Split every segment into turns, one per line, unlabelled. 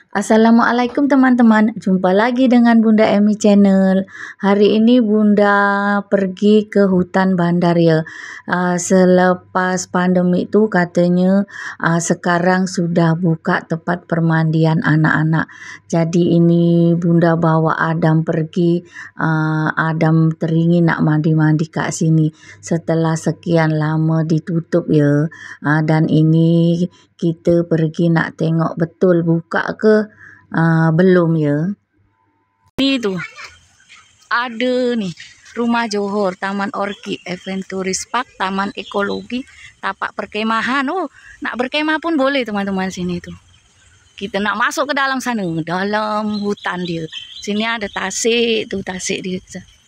Assalamualaikum teman-teman, jumpa lagi dengan Bunda Emi Channel. Hari ini Bunda pergi ke hutan bandar ya. Selepas pandemi itu katanya sekarang sudah buka tempat permandian anak-anak. Jadi ini Bunda bawa Adam pergi. Adam teringin nak mandi-mandi kat sini setelah sekian lama ditutup ya. Dan ini kita pergi nak tengok betul buka ke belum ya. Ini tuh ada nih Rumah Johor, Taman Orkid, Adventurist Park, Taman Ekologi, tapak perkemahan. Oh, nak berkemah pun boleh teman-teman sini tuh. Kita nak masuk ke dalam sana, dalam hutan dia. Sini ada tasik tuh, tasik dia.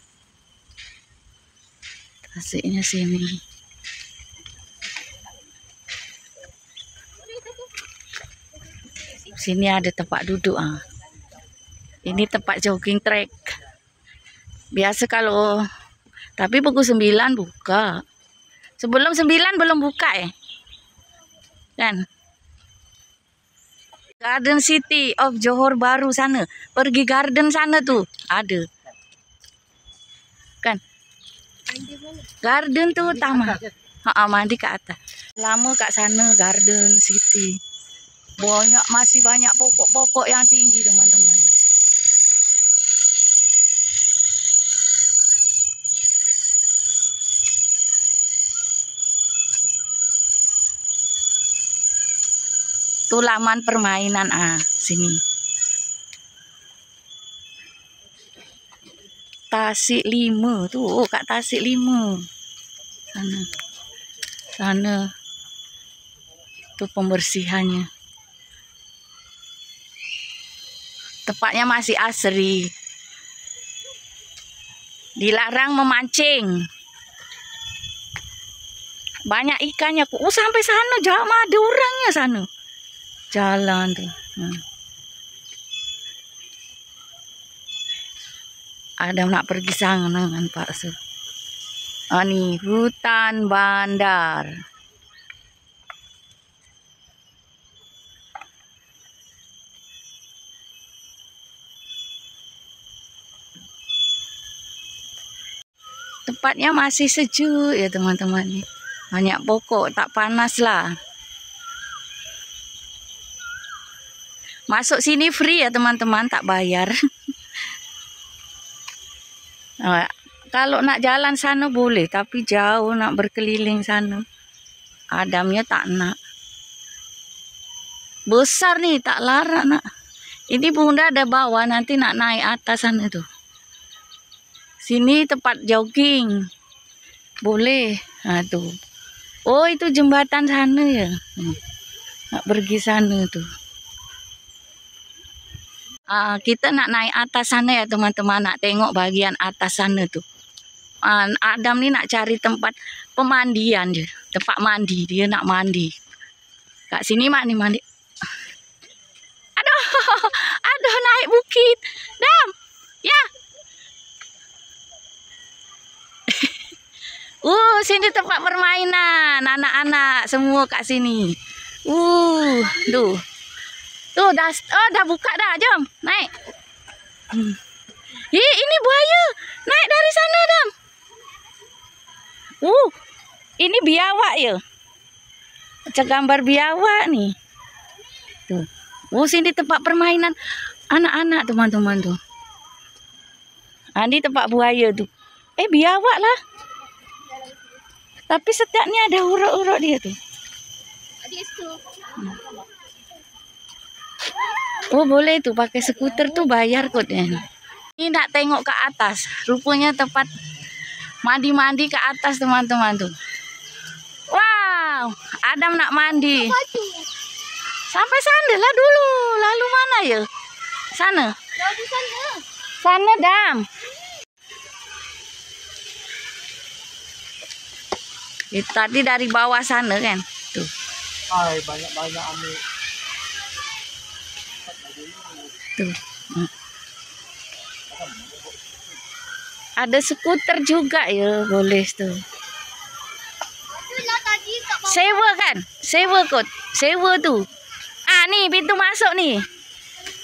Tasiknya sini. Sini ada tempat duduk. Ini tempat jogging track. Biasa kalau tapi pukul 9 buka. Sebelum 9 belum buka ya. Kan? Garden City of Johor Bahru sana. Pergi garden sana tuh ada. Kan? Garden tuh taman. Mandi ke atas. Lama kat sana Garden City. Masih banyak pokok-pokok yang tinggi teman-teman. Tuh laman permainan sini. Tasik 5 tuh, Kak Tasik 5. Sana. Tuh pembersihannya. Tempatnya masih asri. Dilarang memancing. Banyak ikannya. Oh, sampai sana jauh ada orangnya sana. Jalan tuh. Ada nak pergi sana dengan Pak Su. Ini hutan bandar. Tempatnya masih sejuk ya teman-teman. Banyak pokok, tak panas lah. Masuk sini free ya teman-teman, tak bayar. Kalau nak jalan sana boleh, tapi jauh nak berkeliling sana. Adamnya tak nak. Besar nih, tak larat nak. Ini Bunda ada bawa, nanti nak naik atas sana tuh. Sini tempat jogging. Boleh. Tuh. Oh, itu jembatan sana ya. Nak pergi sana tuh. Kita nak naik atas sana ya teman-teman. Nak tengok bagian atas sana tuh. Adam nih nak cari tempat pemandian dia. Tempat mandi. Dia nak mandi. Kak sini mak nih mandi. Aduh naik bukit. Dam. Ya. Sini tempat permainan anak-anak semua kat sini. Tuh. Tuh dah buka dah, jom naik. Ini buaya. Naik dari sana, Dam. Ini biawak ya. Macam gambar biawak nih. Tuh. Sini tempat permainan anak-anak teman-teman tuh. Ini tempat buaya tuh. Biawak lah. Tapi setiapnya ada urut-urut dia tuh. Boleh tuh pakai skuter tuh bayar kok deh. Ini nak tengok ke atas. Rupanya tempat mandi-mandi ke atas teman-teman tuh. Wow, Adam nak mandi. Sampai sana lah dulu. Lalu mana ya? Sana. Sana, Dam. Tadi dari bawah sana kan. Tuh.
Banyak-banyak ambil.
Tuh. Ada skuter juga ya, boleh tuh. Sewa kan? Sewa kot. Sewa tuh. Nih pintu masuk nih.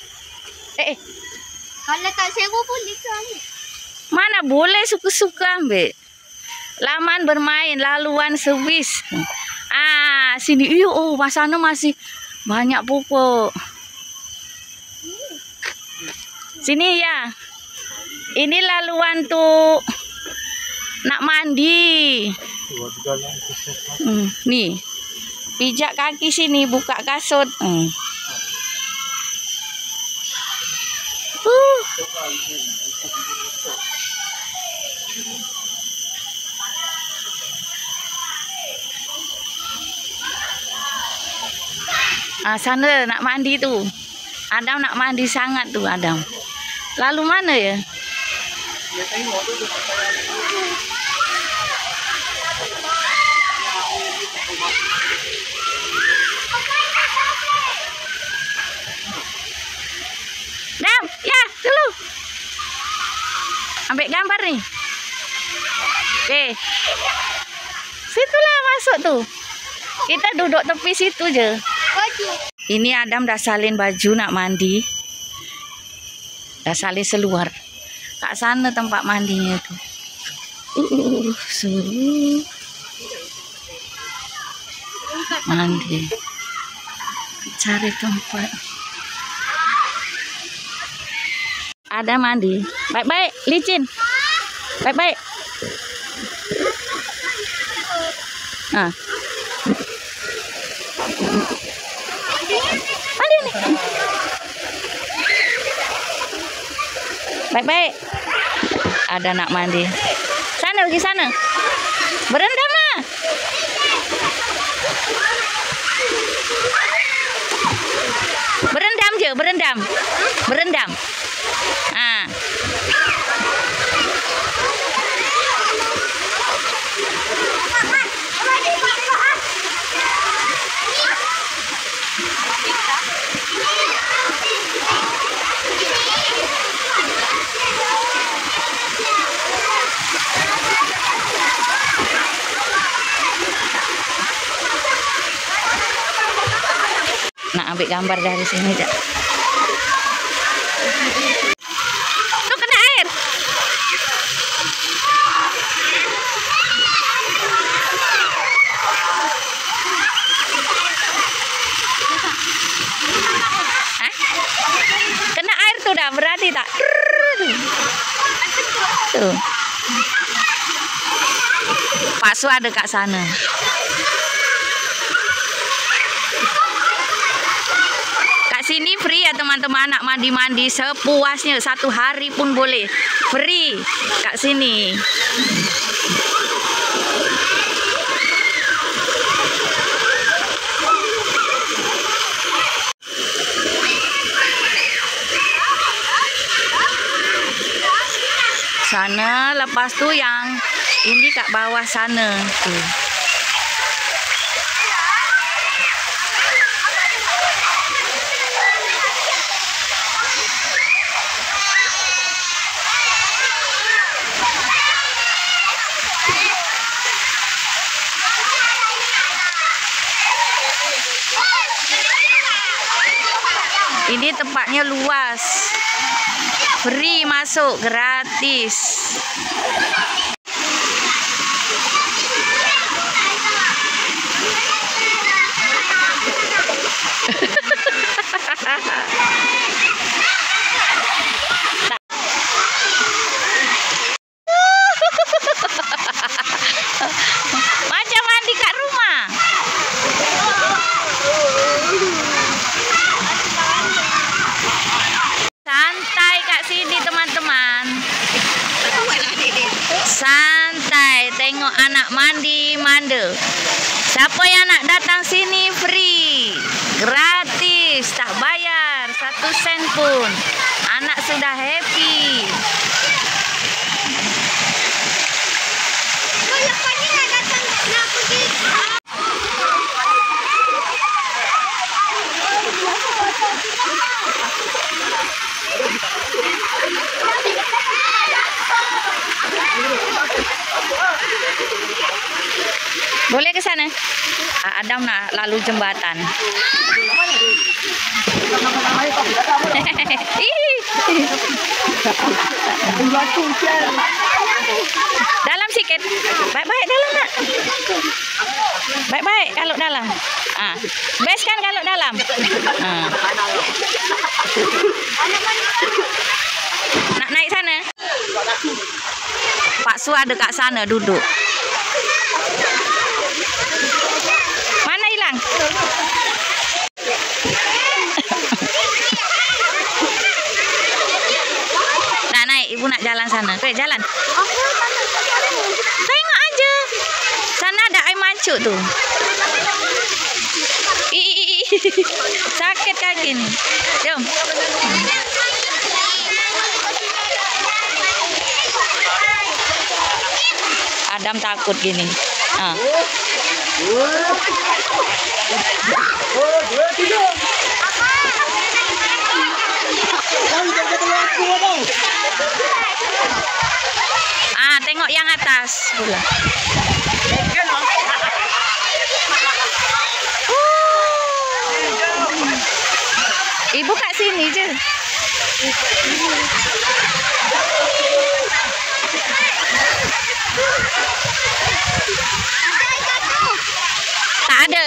Kalau tak sewa boleh ke ambil?
Mana boleh suka-suka ambil. Laman bermain, laluan Swiss. Sini. Sana masih banyak pupuk. Sini ya. Ini laluan tuh nak mandi. Nih. Pijak kaki sini, buka kasut. Sana nak mandi tuh. Adam nak mandi sangat tuh Adam. Lalu mana ya? Dam, ya dulu. Ambil gambar nih. Oke. Situlah masuk tuh. Kita duduk tepi situ aja. Ini Adam dah salin baju nak mandi. Dah salin seluar. Kat sana tempat mandinya tuh. Mandi. Cari tempat. Ada mandi. Baik-baik, licin. Baik-baik. Mandi nih. Baik-baik. Ada nak mandi. Sana, pergi sana. Berendam lah. Berendam je, berendam. Berendam. Nak ambil gambar dari sini aja. Tuh kena air. Kena air tuh dah, berarti tak? Tuh. Pak Su ada kat sana. Sini free ya teman-teman, nak mandi-mandi sepuasnya, 1 hari pun boleh, free kat sini. Sana, lepas tu yang ini kat bawah sana tuh. Ini tempatnya luas, free masuk, gratis. Macam mandi kat rumah. Santai kat sini teman-teman. Santai tengok anak mandi manda. Siapa yang nak datang sini free, gratis, tak bayar 1 sen pun. Anak sudah happy. Boleh ke sana? Adam nak lalu jembatan. Dalam sikit. Baik-baik dalam nak. Baik-baik kalau dalam. Best kan kalau dalam. Nak naik sana. Pak Su ada kat sana duduk. Mana hilang? Nak naik, ibu nak jalan sana. Oke, jalan. Tengok aja. Sana ada air mancuk tuh. Sakit kaki nih. Jom. Adam takut gini. Tengok yang atas pula. Ibu kat sini je. Tak ada.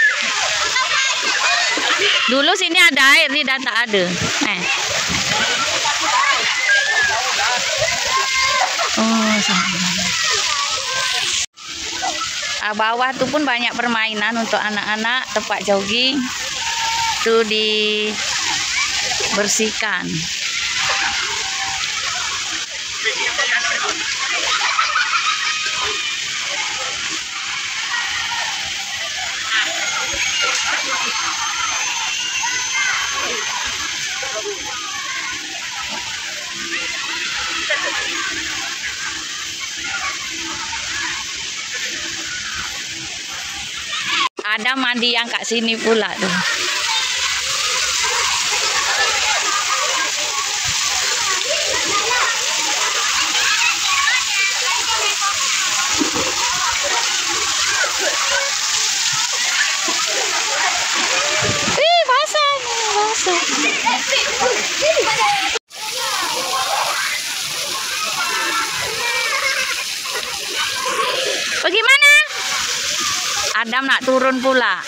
Dulu sini ada air nih dan tak ada. Bawah tuh pun banyak permainan untuk anak-anak, tempat jogging tuh dibersihkan. Ada mandi yang kat sini pula tuh. Basah. Bagaimana? Adam nak turun pula.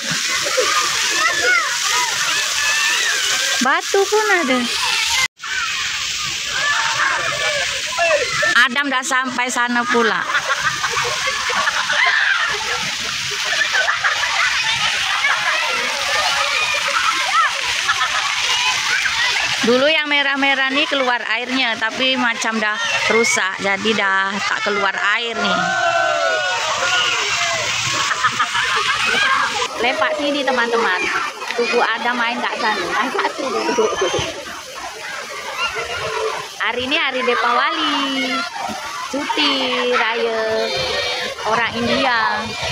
Batu pun ada. Adam dah sampai sana pula. Dulu yang merah-merah nih keluar airnya, tapi macam dah rusak, jadi dah tak keluar air nih. Lepak sini teman-teman. Tunggu ada main kat sana. Hari ini hari Deepawali, cuti raya orang India.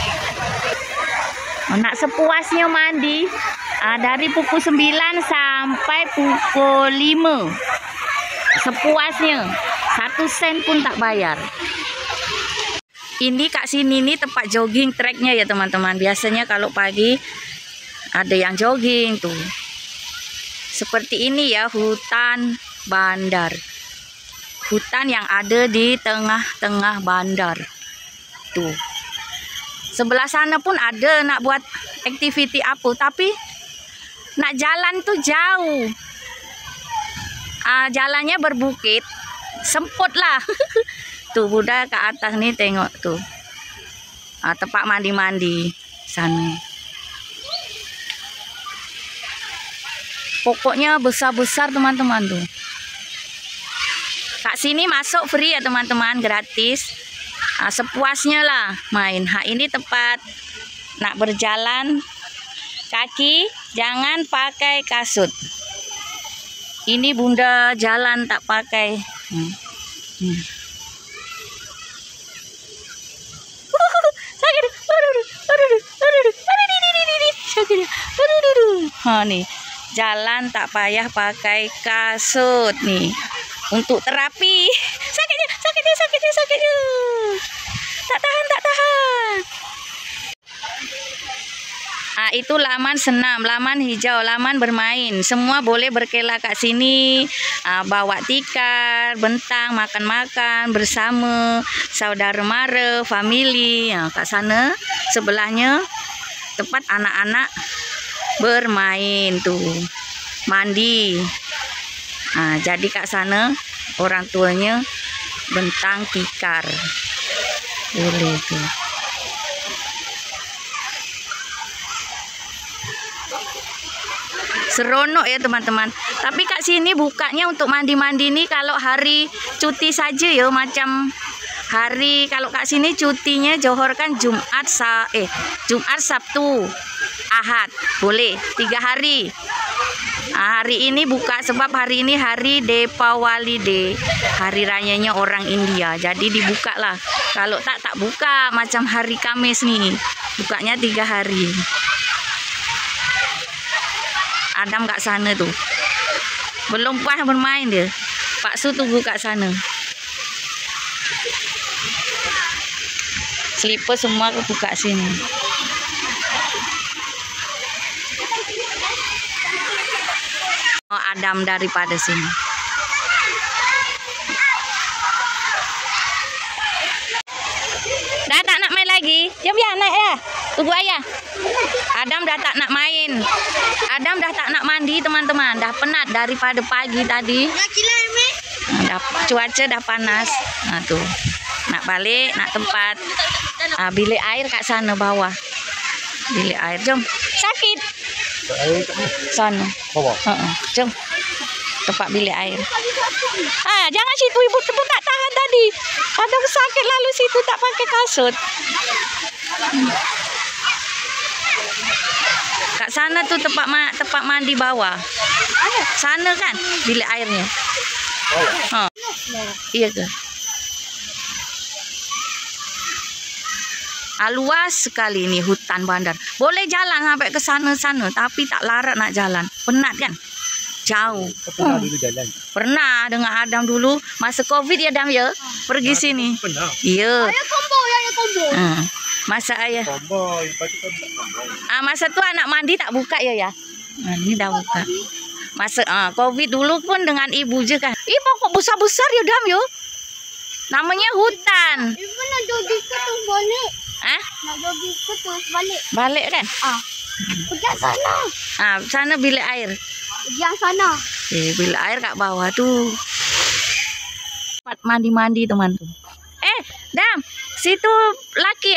Nak sepuasnya mandi. Dari pukul 9 sampai pukul 5. Sepuasnya. 1 sen pun tak bayar. Ini kat sini nih tempat jogging tracknya ya teman-teman. Biasanya kalau pagi ada yang jogging tuh. Seperti ini ya hutan bandar. Hutan yang ada di tengah-tengah bandar. Tuh. Sebelah sana pun ada nak buat aktiviti apa. Tapi nak jalan tuh jauh. Jalannya berbukit. Semput lah. Tuh Buddha ke atas nih tengok tuh. Tempat mandi-mandi sana. Pokoknya besar-besar teman-teman tuh. Kak sini masuk free ya teman-teman, gratis. Sepuasnya lah main. Ini tempat nak berjalan kaki, jangan pakai kasut. Ini Bunda jalan tak pakai. Nih jalan tak payah pakai kasut nih untuk terapi. Sakitnya. Tak tahan. Itu laman senam, laman hijau, laman bermain. Semua boleh berkelak kat sini. Bawa tikar, bentang, makan-makan bersama saudara mara, family. Kat sana sebelahnya tempat anak-anak bermain tuh. Mandi. Jadi kat sana orang tuanya bentang tikar. Boleh tuh. Seronok ya teman-teman. Tapi kat sini bukanya untuk mandi-mandi nih kalau hari cuti saja ya, macam hari kalau kat sini cutinya Johor kan Jumat, Sabtu, Ahad. Boleh 3 hari. Hari ini buka sebab hari ini hari Deepawali Day, hari rayanya orang India. Jadi dibuka lah. Kalau tak buka macam hari Kamis nih. Bukanya 3 hari. Adam kat sana tuh. Belum puas bermain dia. Pak Su tunggu kat sana. Slipper semua aku buka sini. Adam daripada sini. Dah tak nak main lagi? Jom ya naik ya. Tunggu ayah. Adam dah tak nak main. Adam dah tak nak mandi teman-teman. Dah penat daripada pagi tadi. Cuaca dah panas. Tuh. Nak balik, nak tempat. Bilik air kat sana bawah. Bilik air. Jom. Sakit. Sana. Jom. Tempat bilik air. Jangan situ, ibu tak tahan tadi. Ada sakit lalu situ tak pakai kasut. Kat sana tuh tempat mandi bawah. Sana kan bilik airnya. Iya ke? Luas sekali ini hutan bandar. Boleh jalan sampai ke sana-sana, tapi tak larat nak jalan. Penat kan? Jauh.
Pernah dulu jalan?
Pernah dengan Adam dulu. Masa COVID ya Adam ya? Pergi sini.
Pernah.
Iya.
Ayah combo.
Masa ayah.
Combo. Lepas tu kan tak combo.
Masa tu anak mandi tak buka ya? Ini dah buka. Masa COVID dulu pun dengan ibu je kan. Pokok besar-besar ya Dam yo. Namanya hutan.
Ibu nak jogging ke terus balik. Nak jogging ke terus balik.
Balik kan?
Pergi sana.
Sana bilik air.
Yang sana.
Bilik air kat bawah tuh. Tempat mandi-mandi teman tuh. Dam, situ laki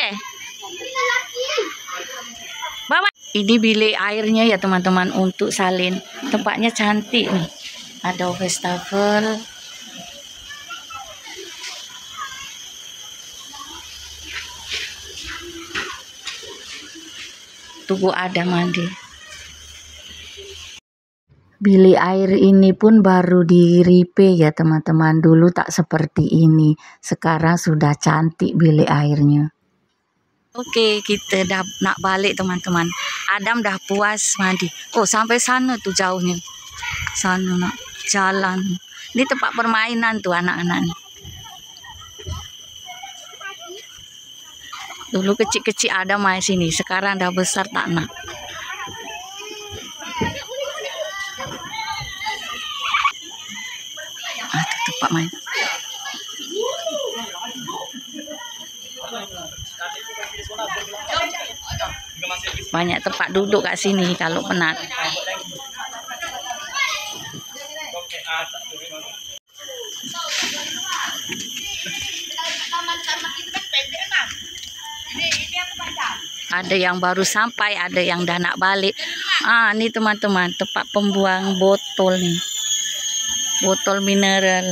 bawa. Ini bilik airnya ya teman-teman untuk salin. Tempatnya cantik nih. Ada wastafel. Tunggu ada mandi. Bilik air ini pun baru di repair ya teman-teman. Dulu tak seperti ini. Sekarang sudah cantik bilik airnya. Oke, kita dah nak balik teman-teman. Adam dah puas mandi. Sampai sana tuh jauhnya. Sana nak jalan. Ini tempat permainan tuh anak-anak nih. Dulu kecil-kecil Adam main sini. Sekarang dah besar tak nak. Tempat main. Banyak tempat duduk kat sini kalau penat. Ada yang baru sampai, ada yang dah nak balik. Ni teman-teman, tempat pembuang botol nih. Botol mineral.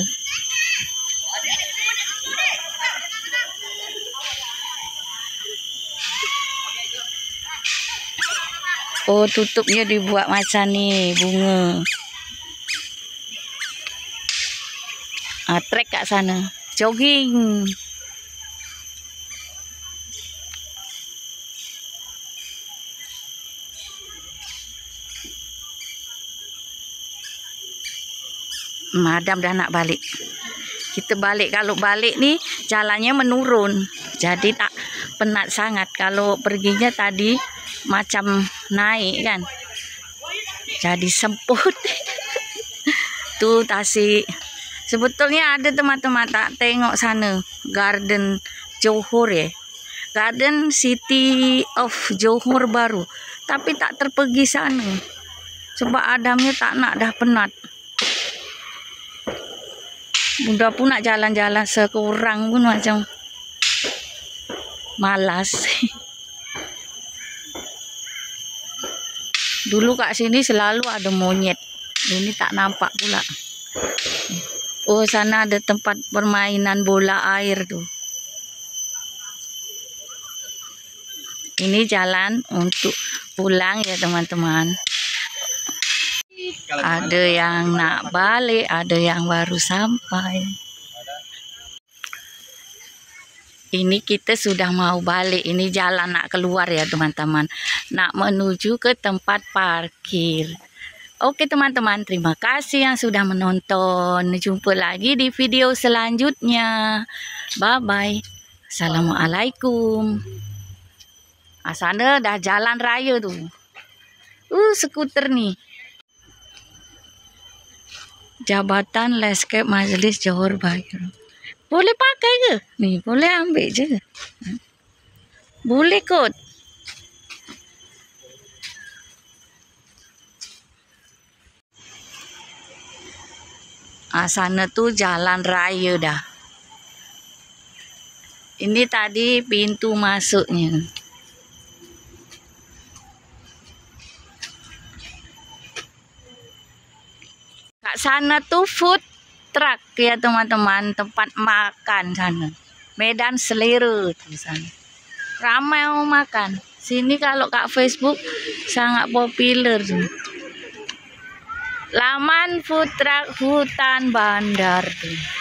Tutupnya dibuat macam ni, bunga. Trek kat sana. Jogging. Madam dah nak balik. Kita balik. Kalau balik nih jalannya menurun. Jadi tak penat sangat. Kalau perginya tadi macam naik kan. Jadi semput. Tuh Tasik. Sebetulnya ada teman-teman tak tengok sana. Garden Johor ya. Garden City of Johor baru. Tapi tak terpergi sana. Sebab Adamnya tak nak, dah penat. Bunda pun nak jalan-jalan sekurang pun macam malas. Dulu kat sini selalu ada monyet. Ini tak nampak pula. Oh, sana ada tempat permainan bola air tuh. Ini jalan untuk pulang ya teman-teman. Ada yang nak balik, ada yang baru sampai. Ini kita sudah mau balik. Ini jalan nak keluar ya teman-teman. Nak menuju ke tempat parkir. Oke teman-teman, terima kasih yang sudah menonton. Jumpa lagi di video selanjutnya. Bye-bye. Assalamualaikum. Sana dah jalan raya tuh. Skuter nih. Jabatan Landscape Majlis Johor Bahru. Boleh pakai ke? Nih, boleh ambil je. Boleh kot. Sana tuh jalan raya dah. Ini tadi pintu masuknya. Kat sana tuh food truck ya teman-teman, tempat makan sana. Medan selera tuh sana. Ramai mau makan. Sini kalau kat Facebook sangat populer tuh. Laman food truck Hutan Bandar tuh.